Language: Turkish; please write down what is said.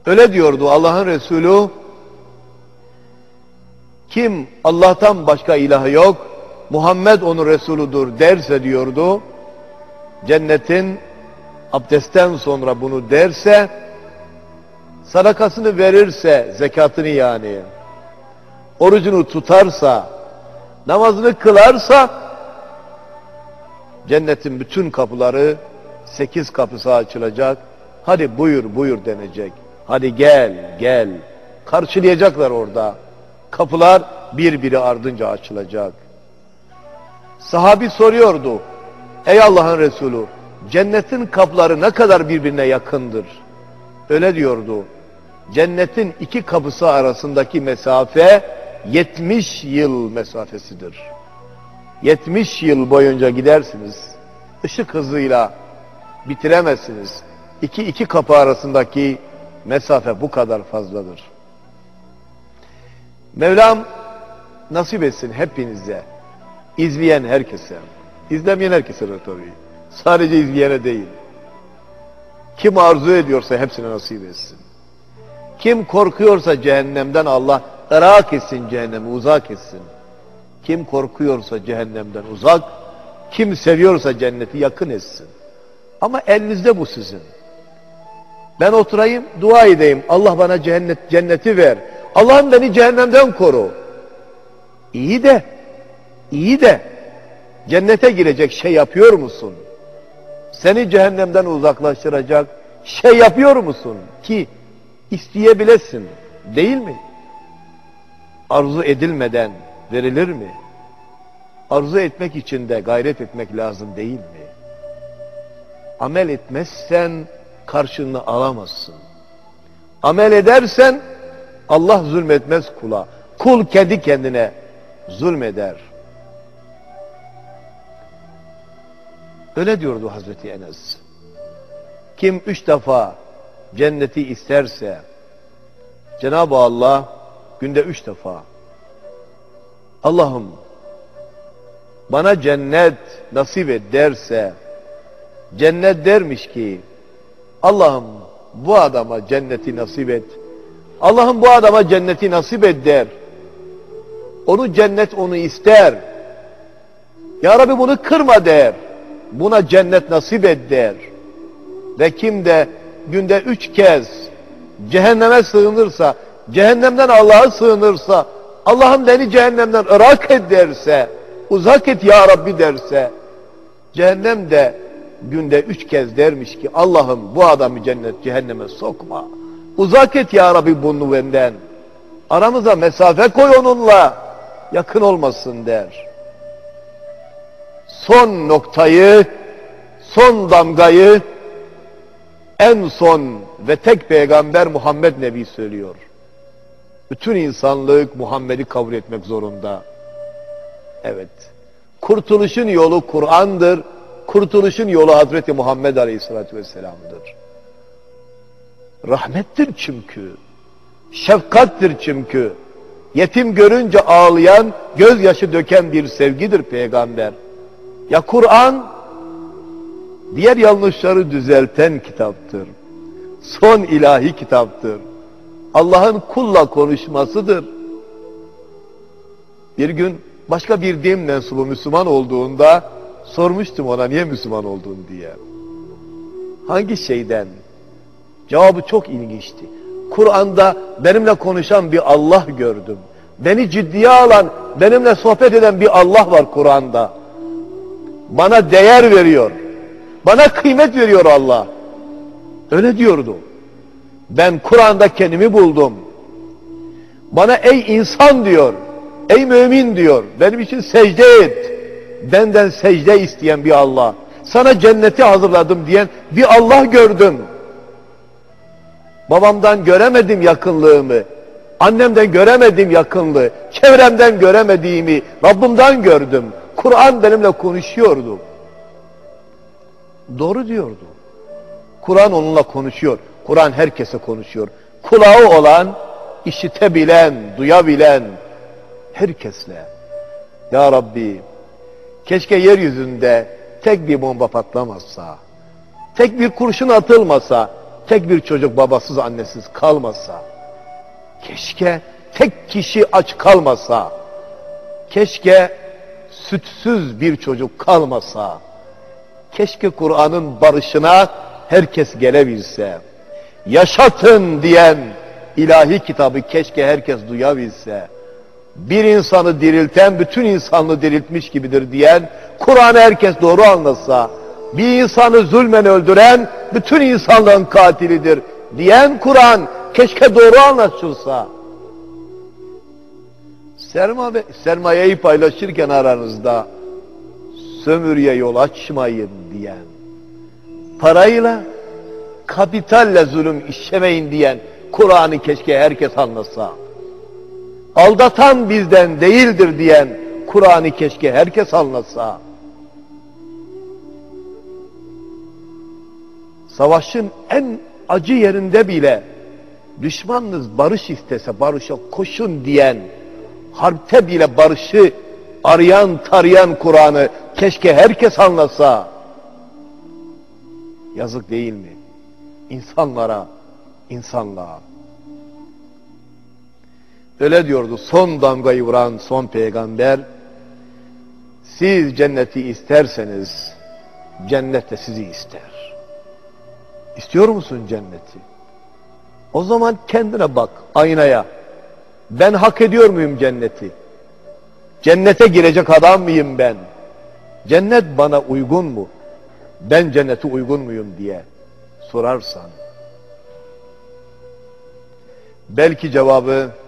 Öyle diyordu Allah'ın Resulü. Kim Allah'tan başka ilahı yok, Muhammed onun Resuludur derse diyordu, cennetin abdestten sonra bunu derse, sadakasını verirse, zekatını yani, orucunu tutarsa, namazını kılarsa, cennetin bütün kapıları, 8 kapısı açılacak. Hadi buyur buyur denecek. Hadi gel gel. Karşılayacaklar orada. Kapılar birbiri ardınca açılacak. Sahabi soruyordu. Ey Allah'ın Resulü, cennetin kapıları ne kadar birbirine yakındır? Öyle diyordu. Cennetin 2 kapısı arasındaki mesafe 70 yıl mesafesidir. 70 yıl boyunca gidersiniz. Işık hızıyla bitiremezsiniz. İki kapı arasındaki mesafe bu kadar fazladır. Mevlam nasip etsin hepinize, izleyen herkese, izlemeyen herkese tabii. Sadece izleyene değil. Kim arzu ediyorsa hepsine nasip etsin. Kim korkuyorsa cehennemden Allah ırak etsin, cehennemi uzak etsin. Kim korkuyorsa cehennemden uzak, kim seviyorsa cenneti yakın etsin. Ama elinizde bu sizin. Ben oturayım, dua edeyim. Allah bana cenneti ver. Allah'ım beni cehennemden koru. İyi de cennete girecek şey yapıyor musun? Seni cehennemden uzaklaştıracak şey yapıyor musun? Ki isteyebilesin, değil mi? Arzu edilmeden verilir mi? Arzu etmek için de gayret etmek lazım değil mi? Amel etmezsen karşılığını alamazsın. Amel edersen Allah zulmetmez kula. Kul kendi kendine zulmeder. Öyle diyordu Hazreti Enes. Kim 3 defa cenneti isterse Cenab-ı Allah günde 3 defa Allah'ım bana cennet nasip et derse, cennet dermiş ki Allah'ım bu adama cenneti nasip et. Allah'ım bu adama cenneti nasip et der. Onu cennet onu ister. Ya Rabbi bunu kırma der. Buna cennet nasip et der. Ve kim de günde 3 kez cehenneme sığınırsa, cehennemden Allah'a sığınırsa, Allah'ım beni cehennemden ırak et derse, uzak et ya Rabbi derse, cehennem de günde 3 kez dermiş ki Allah'ım bu adamı cehenneme sokma. Uzak et ya Rabbi bunu benden. Aramıza mesafe koy onunla. Yakın olmasın der. Son noktayı, son damgayı en son ve tek peygamber Muhammed Nebi söylüyor. Bütün insanlık Muhammed'i kabul etmek zorunda. Evet. Kurtuluşun yolu Kur'an'dır. Kurtuluşun yolu Hazreti Muhammed Aleyhisselatü Vesselam'dır. Rahmettir çünkü. Şefkattir çünkü. Yetim görünce ağlayan, gözyaşı döken bir sevgidir peygamber. Ya Kur'an, diğer yanlışları düzelten kitaptır. Son ilahi kitaptır. Allah'ın kulla konuşmasıdır. Bir gün başka bir din mensubu Müslüman olduğunda sormuştum ona niye Müslüman oldun diye. Hangi şeyden? Cevabı çok ilginçti. Kur'an'da benimle konuşan bir Allah gördüm. Beni ciddiye alan, benimle sohbet eden bir Allah var Kur'an'da. Bana değer veriyor. Bana kıymet veriyor Allah. Öyle diyordu. Ben Kur'an'da kendimi buldum. Bana ey insan diyor. Ey mümin diyor. Benim için secde et. Benden secde isteyen bir Allah. Sana cenneti hazırladım diyen bir Allah gördüm. Babamdan göremedim yakınlığımı. Annemden göremedim yakınlığı. Çevremden göremediğimi Rabbimden gördüm. Kur'an benimle konuşuyordu. Doğru diyordu. Kur'an onunla konuşuyor. Kur'an herkese konuşuyor. Kulağı olan, işitebilen, duyabilen herkesle. Ya Rabbi, keşke yeryüzünde tek bir bomba patlamazsa, tek bir kurşun atılmasa, tek bir çocuk babasız annesiz kalmasa, keşke tek kişi aç kalmasa, keşke sütsüz bir çocuk kalmasa, keşke Kur'an'ın barışına herkes gelebilse, yaşatın diyen ilahi kitabı keşke herkes duyabilse, bir insanı dirilten bütün insanlığı diriltmiş gibidir diyen Kur'an'ı herkes doğru anlasa, bir insanı zulmen öldüren bütün insanlığın katilidir diyen Kur'an keşke doğru anlaşılsa, sermayeyi paylaşırken aranızda sömürüye yol açmayın diyen, parayla, kapitalle zulüm işlemeyin diyen Kur'an'ı keşke herkes anlasa, aldatan bizden değildir diyen Kur'an'ı keşke herkes anlasa, savaşın en acı yerinde bile düşmanınız barış istese barışa koşun diyen, harpte bile barışı arayan tarayan Kur'an'ı keşke herkes anlasa. Yazık değil mi? İnsanlara, insanlığa. Öyle diyordu son damgayı vuran son peygamber, siz cenneti isterseniz cennet de sizi ister. İstiyor musun cenneti? O zaman kendine bak, aynaya. Ben hak ediyor muyum cenneti? Cennete girecek adam mıyım ben? Cennet bana uygun mu? Ben cennete uygun muyum diye sorarsan, belki cevabı